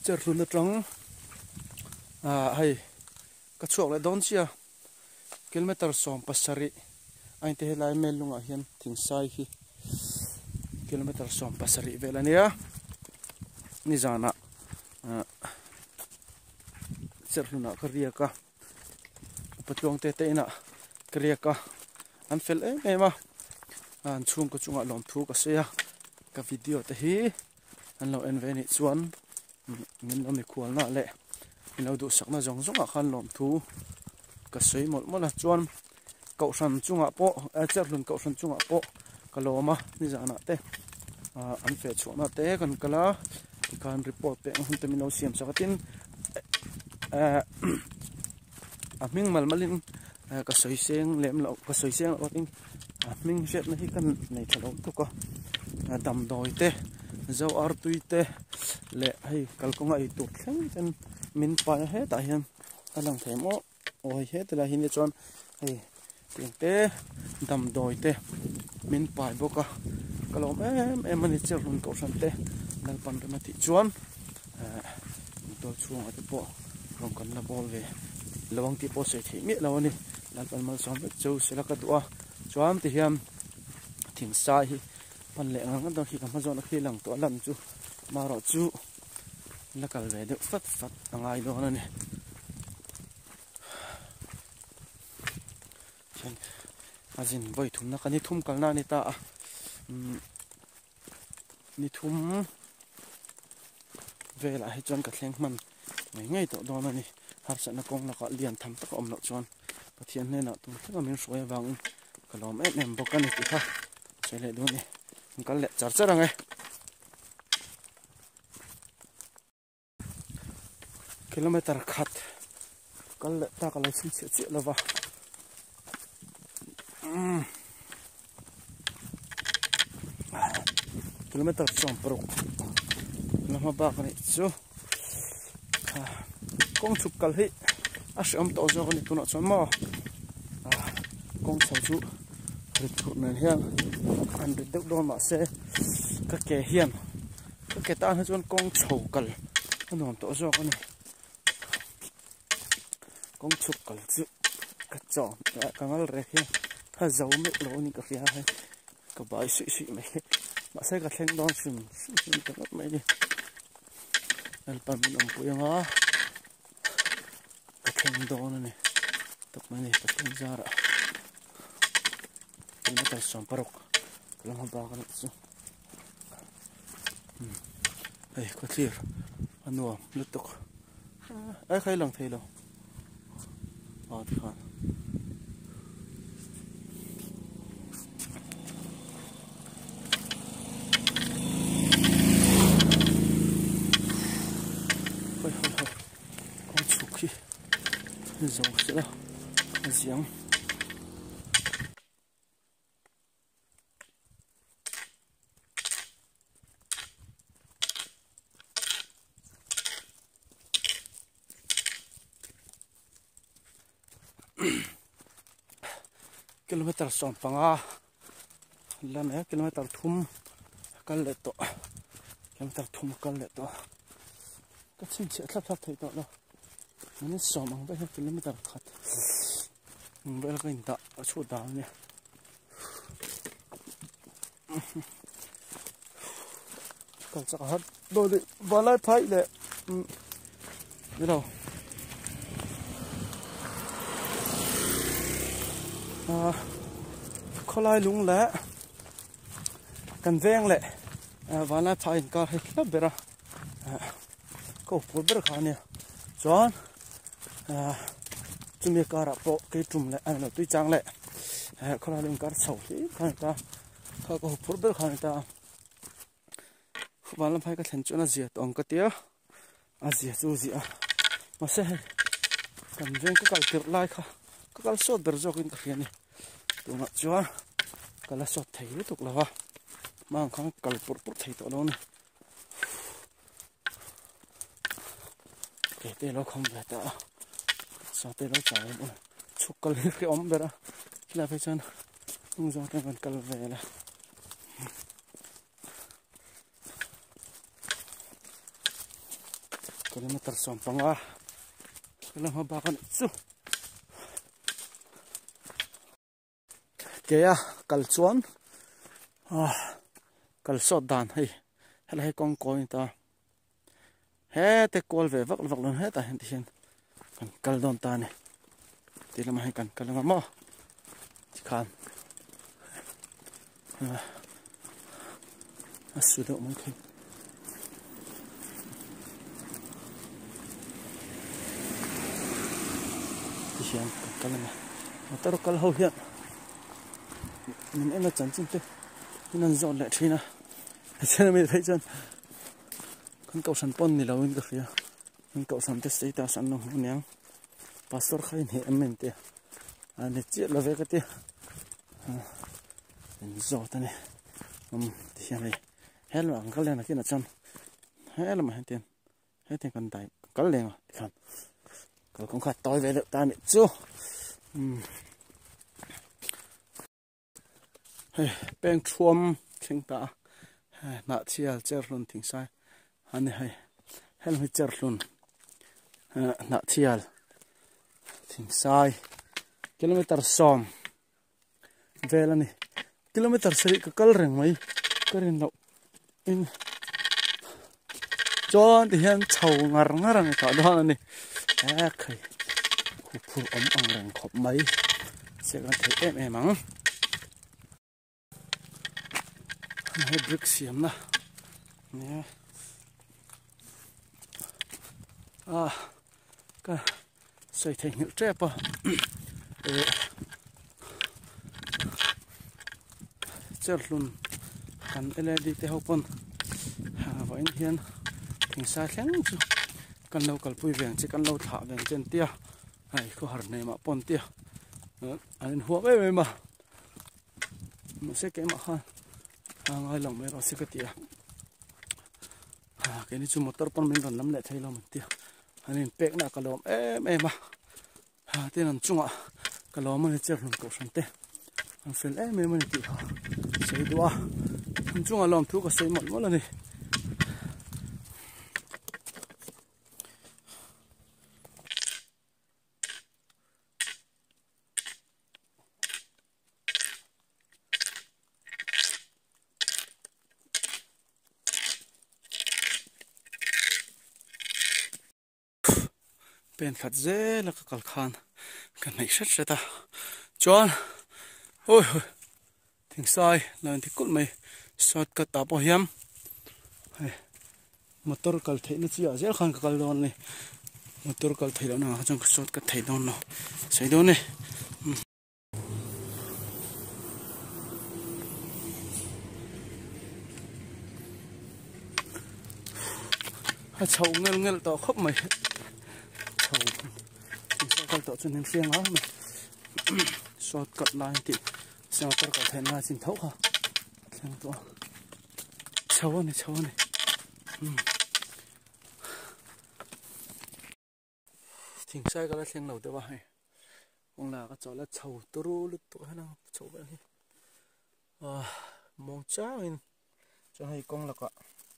cher run atang hay ka chuak le don chia kilometer som pasari ai te lai melunga hian thingsai hi kilometer som pasari velania ni zana cher runa karia ka patlong te ina karia ka an fel ema an chung ko chunga lom thu ka seya ka video te hi an lo en ve ni chuan min lo mi khual na le min lo du sakna jong zonga khan lom thu ka sei mol mola chuan kau san chunga po cher lun kau san chunga po kaloma ni jana te an fe chuna te kan kala kan report pe hun te min lo siam sakatin aming malmalin ka soiseng lem lo ka soiseng lo ting aming jet na hi kan nei thalo to ko dam doi te zo ar tui te le hei kalkonga I tur thleng ten min pa he ta hian alang themo oi he tela hin chon hei ting te dam doi te min pai boka kalom em ani cher hun ko san te dal pan ma ti chuan to chuang ate po rong kan la bol ve lawang ti po se thi mi lawani dal pan mal som chu sela ka tua chuan ti hiam thing sa hi pan le ngang dang hi ka ma zon khi lang to lam chu ma ro chu la kal ve de fat fat angai do na ni chen azin voi thum na kani thum kal na ni ta ni thum ve la hi chon ka thleng man ngai to do na ni har sa na kong na ka lian tham tak om lo chon pathian ne na tu thaka min soya wang kalom em bokani ti kha chele do ni kal le char char angai kilometer khat kal le ta kal sin chi lova kilometer som pro lama ba kan chu kong chuk kal hi asham to zo kan tuna chon mo kong chau chu rit khu nen hian an rit deuh don ma se ka ke hian ka ke ta ha chon kong chau kal anon to zo kan kong chuk kal chu ka chon ka ngal re hi ha zo me lo ni ka ria hai ka bai si me ma se ka thleng don sim ta me ni al pan min pu yanga ka thleng don ni tok me ni ka thleng zara ini tak samparok lang ba kan chu ai ko clear anu lutok ai khai lang thei lo ti khan con chuki zo sila aziang kilometer som panga lan kilometer thum kal le to kilometer thum kal le to ka chin che thlap thei to lo mani som ang ba kilometer khat bel ka inta chu da ne kal cha hat do de balai phai le đâu kholai lung le kan veng le wala phain ka he la bera ko pur ber khane chon chumi kara po ke tum le ano tui chang le kholai lung kar chau hi khan ta ka ko pur ber khane ta wala phai ka thlen chona zia tong ka tia azia chu zia ma se kan veng ka kal tir lai kha ka kal so ber jok in ka hiani tunga chuan kala so thei lu tuk lawa mang khang kal pur pur thei to lo ni ke te lo khom la ta so te lo chai mo chuk kal hi om bera la fe chan ung zo ta kan kal ve la kilometer som panga kalau mau bahkan itu kaya kalcuan kalsot dan hay con coi ta he te kol ve vak lon he ta hen tihen kan kal don ta ne ti lam hay kan kal ma kan asu do mo khi tihen kal ma motor kal ho hian mình em là chẳng chừng thế nên dọn lại thế nào xem mình thấy chân con cậu sắn pon này là bên cái phía con cậu sắn tết xây ta sắn nó không nhang pastor khai này em mình thế này chết là về cái thế mình dọn thế này thì xem này hết là cái này là cái nào chân hết là mà hết tiền còn tay có liền à thì còn không khát tối về được ta nữa chưa beng chuom thing ta na chial cherlun thing sai ani helmi cherlun na chial thing sai kilometer som velani kilometer sari ka kal reng mai karin lo in chon ti hian chho ngar ang ta do ani khai khu phur ang reng khop mai se kan thei em ang hay brick xiêm na nè cái xây thành hiệu trép à chết luôn cần LED te hậu pon và anh hiền thỉnh xa khéng chứ cần lâu cần pui vàng chứ cần lâu thả vàng trên tia hay có hẳn này mà pon tia anh hùa với mà sẽ cái mà ha ngay lòng mấy đó sẽ cái tia cái này chúng motor pon mình còn lắm lại thấy lòng tia anh pek na cái lom em mà tên là chung à cái lom mình chơi luôn cầu sân tê anh phèn em mình tia xây đua chung à lom thu cái xây một lần này bên phật dễ là cái khan cái này rất ta chọn ôi thỉnh sai lần thì cút mày sọt cái tàu bảo hiểm motor cái thấy nó chỉ ở dễ khan cái đòn này motor cái thấy đó nào trong cái sọt cái thấy đòn nào xây đòn này chậu ngel tao khóc mày cái tổ chân phiền á mà sọt cật lại thì sao tôi có thể là xin thấu hả xem tôi cháu này thỉnh sai cái là xem đầu tôi bảo hay ông là cái chỗ là cháu tôi lúc tôi hay nào cháu vậy mong cháu in cho hay con là cả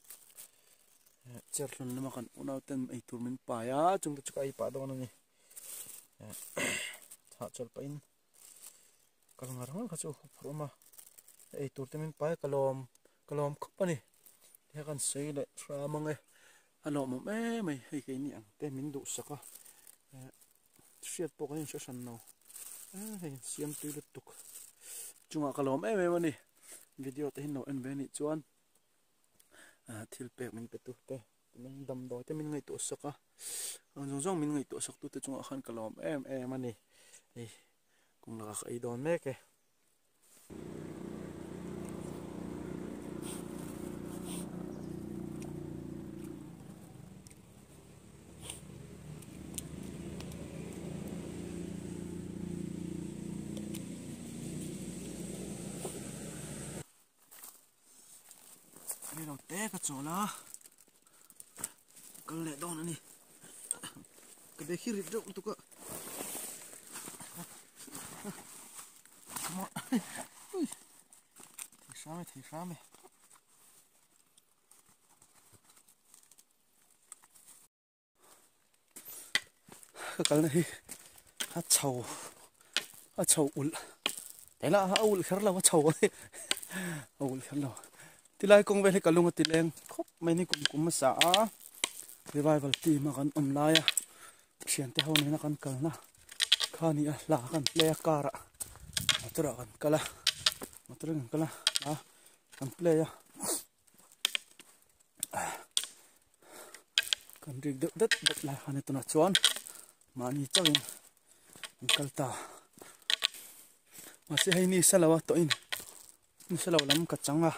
chết luôn mà còn uốn tên ấy tụi mình bài á chúng ta chụp ai bài đâu này thà cho pain kalau ngarang kacu rumah tụi mình bài kalom khóc này thế còn xây lại tra mong ấy alom mà mày hay cái niệm tên mình đủ sắc à siết bộ cái số sẵn nào hay xiêm tươi được tục chung à kalom mà này video tới nào anh về này chuan thil pek mình betu te mình đâm đôi te mình ngay tổ sắc á rong mình ngay tổ sắc tu te chung khan kalom em anh này cũng là cái đòn mẹ cái đây đầu té cái chỗ là cái lệ đòn này cái đấy khi rít rộng tụi cỡ thì sao mày cái kal này hát chầu ul thế là ul khэр là chầu ấy ul khэр là thì lại công về kalung ti leng khop mai ni kum ma sa revival team ma kan lai à thian te ho ne na kan kal na khani a la kan play kara motor kan kala motor kan kala la kan play à kan rig đất la han tu na chuan mani chawin kalta mà sẽ hay ni salawa to in ni salaw lam ka changa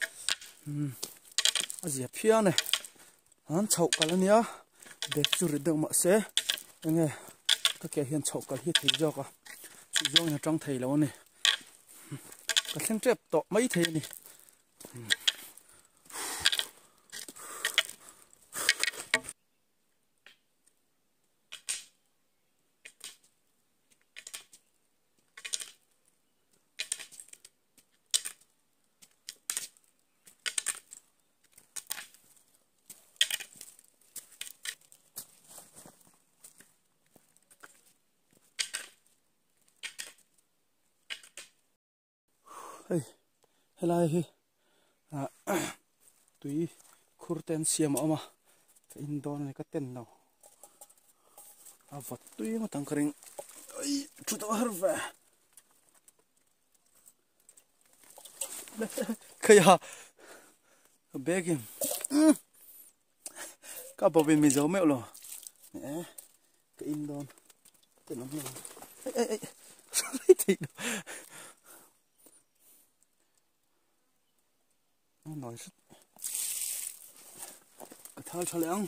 azia phia ne han chau kalania bek chu ri deu ma se nge ka ke hian chau kal hi thei jo ka chu jo na tang thei lo ni ka thleng trep to mai thei ni hey helai hi tui khurten siam ama ka indon ne ka ten no avat tui ma tang kring ai chu to harva kaya begim ka bobin mi zo me lo ka indon ten no ai ai nói rất cái thao cho lẽ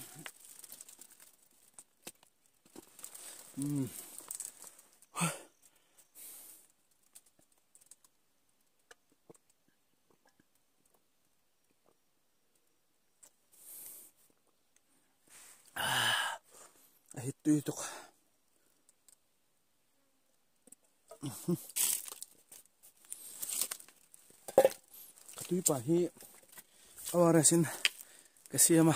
hết tùy tục tùy bà hi awara sin kasiama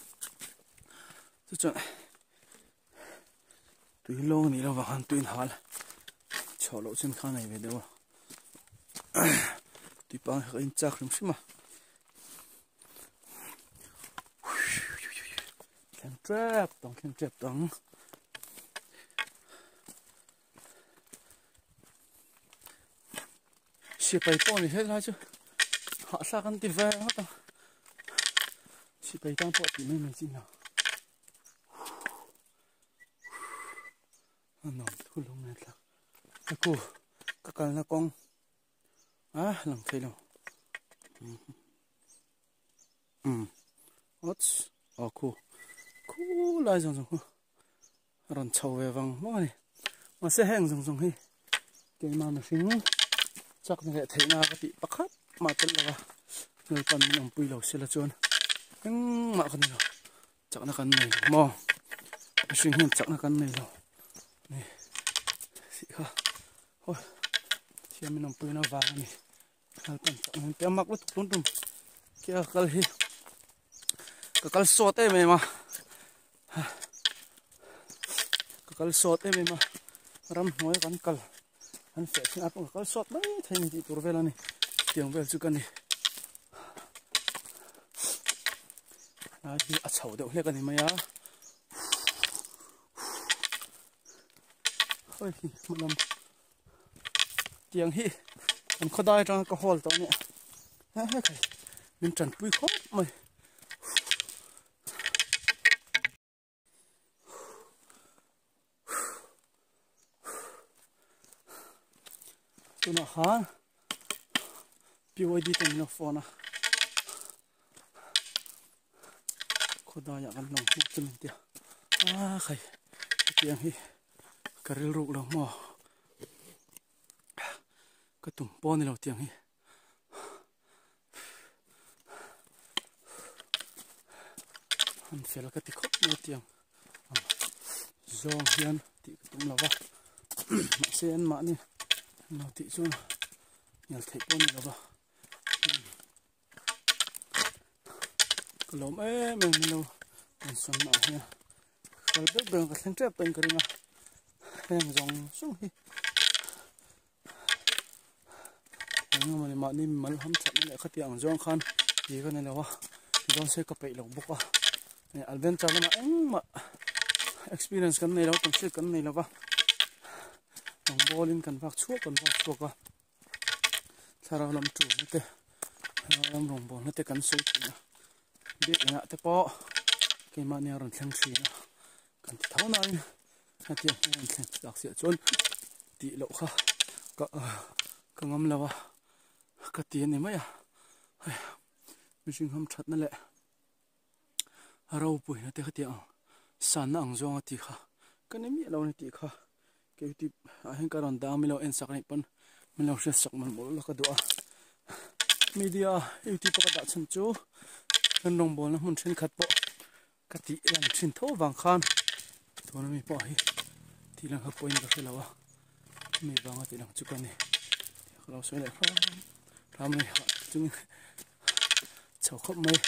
tu chon tui long ni lo wa han tuin hal cholo chen kha nei ve dewa tui pa ha in chak rim sima can trap tong si pai po ni hết la chứ họ sa kan ti ve ha ta si pai tang po ti mai chin na ano thu long na la aku kakal na kong lang thei lo ots aku ku lai jong jong ron chau ve wang mo ni ma se heng jong jong hi ke ma ma sing chắc là thầy na cái bị bắt hết mà tên là người còn nằm bùi lẩu xe là chuồn nhưng mà cái này chắc là cái này mò suy nghĩ chắc là cái này rồi này xị ha thôi khi mình nằm bùi nó vào này còn chắc mình béo mắc nó tụt tụt kia cái sốt ấy mà cái sốt ấy mà ram nói cái cal anh phải xin áp cái sốt mấy thành gì tụi về là này tiếng về chú cần này đi chầu đậu hết cái này mày á ôi một lần tiếng hi anh có đai trong cái hole đó nè mình trần bụi khóp mày tôi nói hả BYD tên nó phone à có đôi nhà ăn nông hút chân tiền khai tiền hi cà rêu rụng đâu mà cái tùng po này là tiền hi anh phải là cái tịch khóc nhiều tiền do hiền thì tùng là vợ mà xe ăn mặn đi nào thị chuông nhà thầy con này là vợ cái lỗ mẹ mình đâu còn sống mà nha kalau betul betul kan trap pen keringa heng zong sung hi ang mani ma ni mal ham chat le khati ang zong khan hi kan ne wa don se ka pe lo buka adventure na eng ma experience kan nei lo tong se kan nei lo wa ang bolin kan vak chuak ka thara lam tu te lam rong bol te kan soi na bi na te po ke ma ne ron thlang thi na kan ti thau na in hati ron thlang dak sia chon ti lo kha ka ngam lawa ka ti ni ma ya mishing ham that na le harau pui na te khati ang san na ang zong ti kha kan mi lo ni ti kha ke ti a hen ka ron da mi lo en sak ni pan mi lo se sak man bol la ka do a media ti pa ka da chan chu kan rong bol na mun thin khat po ka ti lang thin tho wang khan to na mi po hi ti lang ha point ka khelawa mi wanga ti lang chu kan ni khalo so le ram ni chung chau khop mai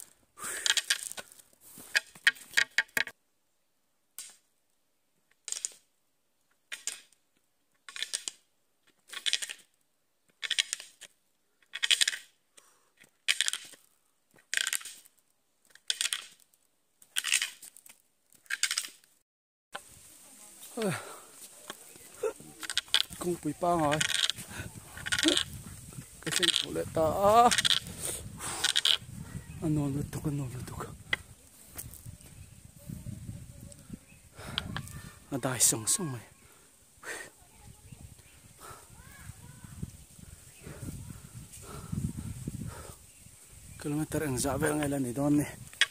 cung quỷ pa rồi cái gì cũng lệ ta anh nôn được anh đại sông mày kilometer ang zabe ang ilan ni don ni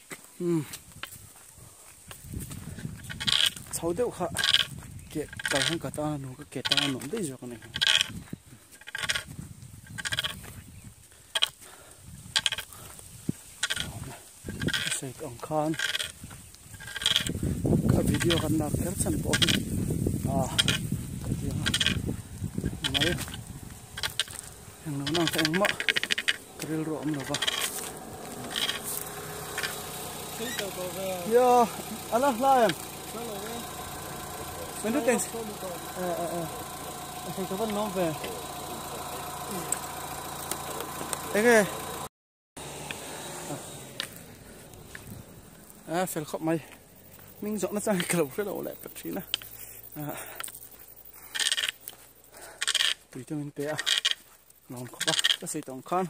sau đeo khá cái cái hàng cả ta nó cái ta nó đấy rồi con này xây ông khan cái video kan nak ter san po mari yang nang teng ma keril ro am lo ba ya ala layan mình đứt tiền thì có vấn nó về thế cái phải khóc mày mình dọn nó sang cầu cái đầu lại bật trí nè tùy cho mình té ngon khóc cái gì tổng con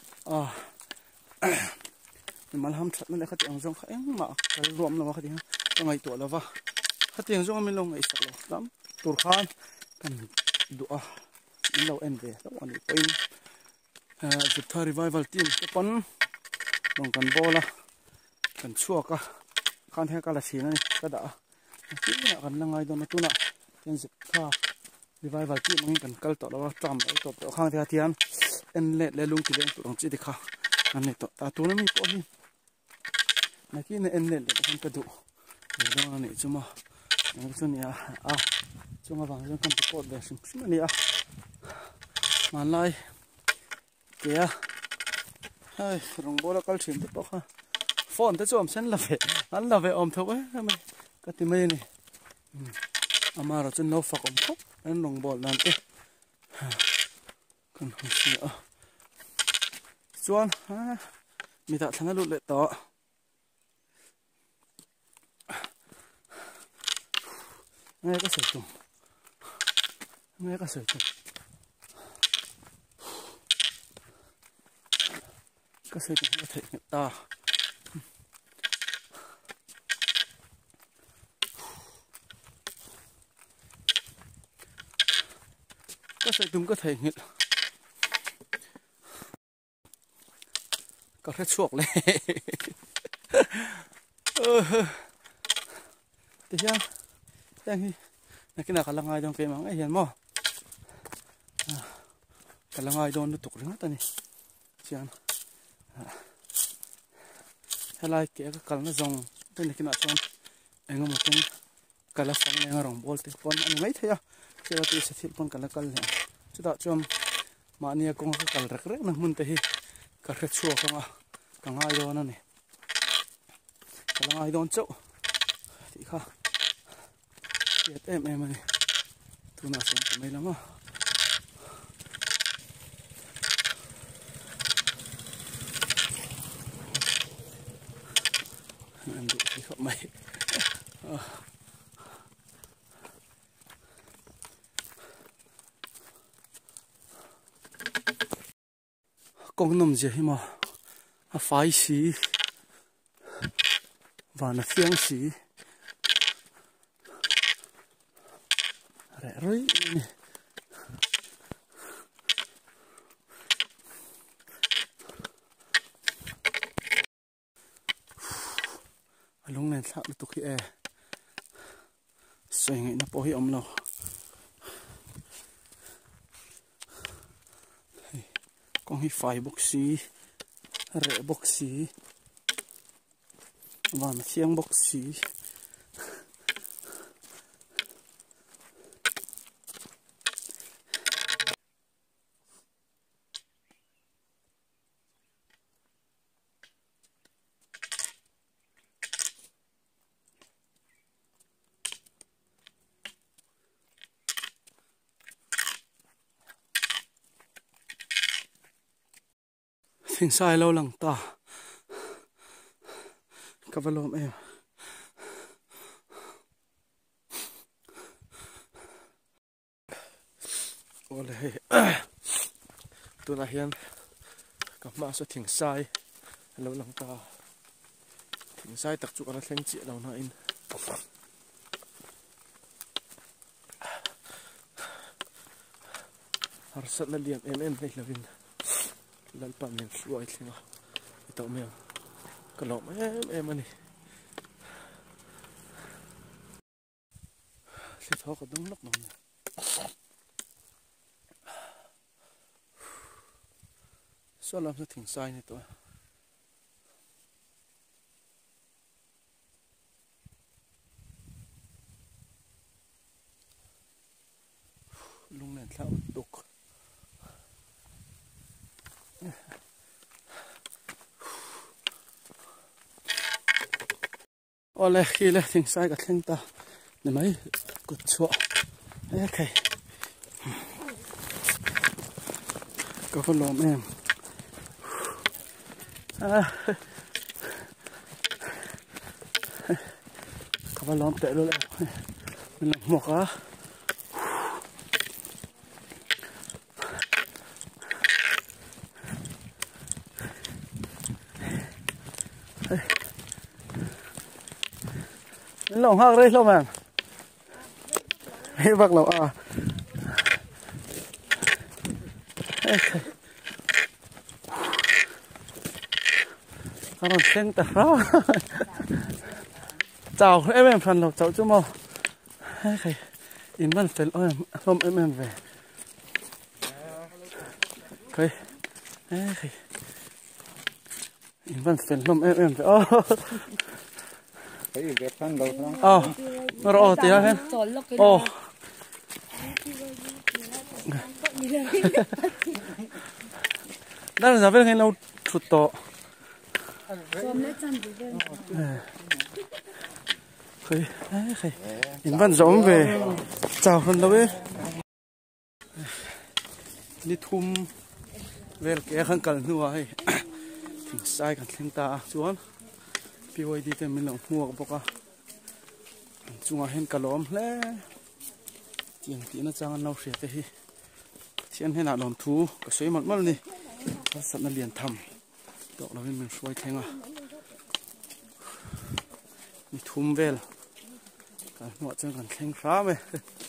mình mà làm thật nó lại khát tiếng rong khẽ mà cái ruộng là khát tiếng ngày tuổi là va khát tiếng rong mình lông ngày sạc lắm lắm tuổi khan cần đũa mình lâu em về đó anh ấy dịp thời revival team cái con đồng cần bò là cần chua cả khan theo cả là xí này cái đã tí là cần là ngày đó nó tu nè trên dịp thời revival team mình cần cල් tọt là trầm đấy tọt khan theo thiên em lệ lung thì lên tụi đồng chí thì khá anh này tọt ta tu nó mình có gì này kia này em lệ để không cần đủ để đó này chứ mà cái chỗ này chúng ta vào trong căn cột để sinh sinh này mà lại kìa hay rồng bò là câu chuyện tiếp tục ha phone tới chỗ xem là về ôm thôi ấy mày cái gì mày này mà rồi chân nó phật ôm khóc anh rồng bò làm thế còn không gì nữa chuan mình đã thằng nó lụt lệ to nghe cái sợi tùng cái sợi tùng có thể nhận ta cái sợi tùng có thể nhận có thể chuộc lên thì sao đây này cái nào cả là ngay trong cái mảng ấy hiện mò cả là ngay đồn nó tục rất là này chán hay là cái cần nó dùng đây là cái nào chọn anh em một cái cả là sáng này ngồi bol thì con anh mấy thế à chỉ là tôi sẽ thiết con cả là cần này chứ đó chọn mà nia cũng có cả rất rất là muốn thế cả rất chua không à cả ngay đồn nó này cả là ngay đồn chỗ thì khác em này tu na sen mai lama anh đủ thì không mày con nằm gì mà phái xí và nó phiêng xí rẻ rồi lúc này sao được tụi kia xoay ngay nó bỏ hi ấm nào con hi phải bốc xí rẻ bốc xí và nó phiêng bốc xí thỉnh sai lâu lằng ta cặp vào lom em ô lê tôi là hiền cặp má số thỉnh sai lâu lằng ta thỉnh sai tập trung vào thanh chị đầu này har sát là liềm em này là vin lần bạn mình xuôi thì nó tao mình cái lọ em này thì thôi có đúng lúc nào sao làm sao thỉnh sai này tôi lúc này sao đục ole khi lên thỉnh sai cả thanh ta để mấy cột chuột ok có phần lòm em có phần lòm tệ luôn đấy mình làm một á lồng hạc đây lồng em hết bạc lồng à con sen tạt ra chào em phần lồng cháu chú mò in văn phần ơi hôm em về cây in văn phần hôm em về cái gì phân đầu không? Nó rõ tí hết. Đang là về cái nào chút to. Khơi, in văn giống về chào hơn đâu ấy. Đi thum về cái khăn cẩn nữa hay. Thỉnh sai cả thỉnh ta xuống. Pioi đi tìm mình lòng mua bọc à, chúng hen cả lom lẽ, tiếng tí nó chẳng nấu sệt thế, thiên hen nào làm thú, cái suy mất mất đi, sẵn là liền thầm, đó là bên mình xuôi thêm à, đi thum về, cái mọi chuyện còn thêm phá về,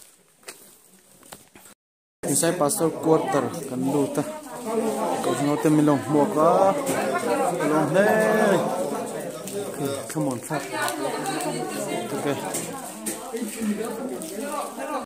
thì sai pastor quarter cần đủ ta, còn nó tìm mình lòng mua quá, lòng lẽ. Come on, fuck. Okay.